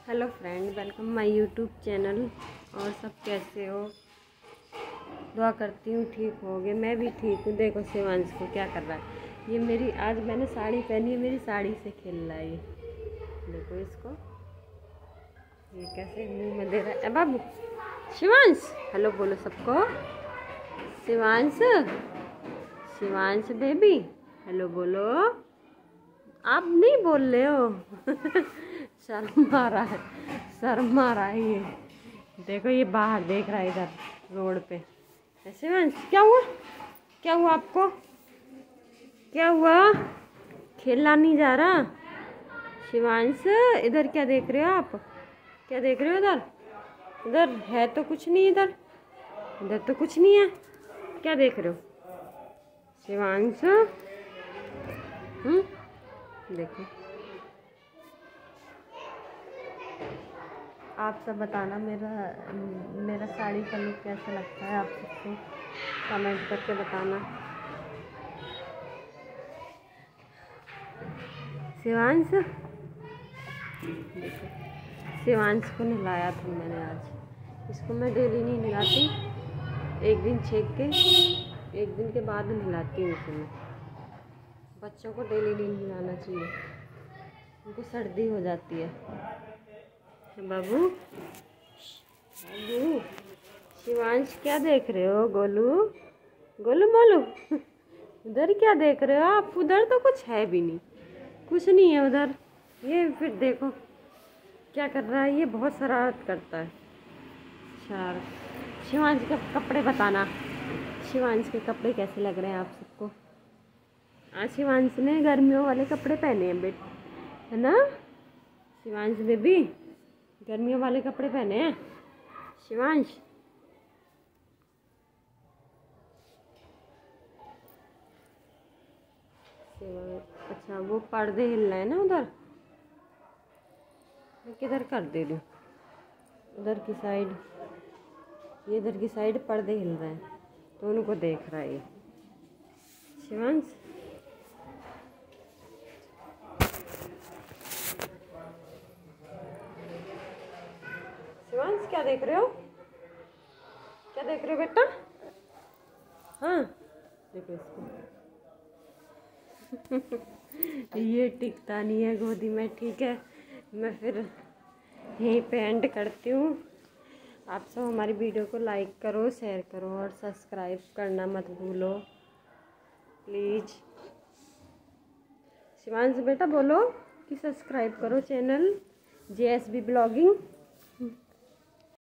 Hello friend, welcome my YouTube channel. और सब कैसे हो? दुआ करती हूँ ठीक होगे। मैं भी ठीक हूँ। देखो शिवांश को क्या कर रहा है। ये मेरी आज मैंने साड़ी पहनी है, मेरी साड़ी से खेल रहा है ये। देखो इसको, ये कैसे मुंह में दे रहा है। बाबू शिवांश, हेलो बोलो सबको। शिवांश, शिवांश बेबी, हेलो बोलो। आप नहीं बोल रहे हो। शर्म आ रहा है, शर्म आ रहा है ये। देखो ये बाहर देख रहा है इधर रोड पे। शिवांश क्या हुआ? क्या हुआ आपको? क्या हुआ? खेलना नहीं जा रहा? शिवांश इधर क्या देख रहे हो आप? क्या देख रहे हो इधर? इधर है तो कुछ नहीं, इधर इधर तो कुछ नहीं है। क्या देख रहे हो शिवांश? देखो, आप सब बताना मेरा साड़ी का लुक कैसा लगता है। आप सबको कमेंट करके बताना। शिवांश देखो, शिवांश को नहलाया था मैंने आज। इसको मैं डेली नहीं नहलाती, एक दिन छेक के एक दिन के बाद नहलाती हूँ इसे मैं। बच्चों को डेली नहीं नहलाना चाहिए, उनको सर्दी हो जाती है। बाबू बाबू, शिवांश क्या देख रहे हो? गोलू गोलू मोलू, उधर क्या देख रहे हो आप? उधर तो कुछ है भी नहीं, कुछ नहीं है उधर। ये फिर देखो क्या कर रहा है, ये बहुत शरारत करता है। शरारत। शिवांश के कपड़े बताना, शिवांश के कपड़े कैसे लग रहे हैं आप सबको? आज शिवांश ने गर्मियों वाले कपड़े पहने हैं बेट, है ना? शिवांश बेबी गर्मियों वाले कपड़े पहने हैं शिवांश। अच्छा, वो पर्दे हिल रहे हैं ना उधर। मैं किधर कर दे दूँ? उधर की साइड, ये इधर की साइड पर्दे हिल रहे हैं तो उनको देख रहा है ये शिवांश। शिवांश क्या देख रहे हो? क्या देख रहे हो बेटा? हाँ देखो इसको। ये टिकता नहीं है गोदी में। ठीक है, मैं फिर यहीं पे एंड करती हूँ। आप सब हमारी वीडियो को लाइक करो, शेयर करो और सब्सक्राइब करना मत भूलो प्लीज़। शिवांश बेटा बोलो कि सब्सक्राइब करो चैनल JSB ब्लॉगिंग।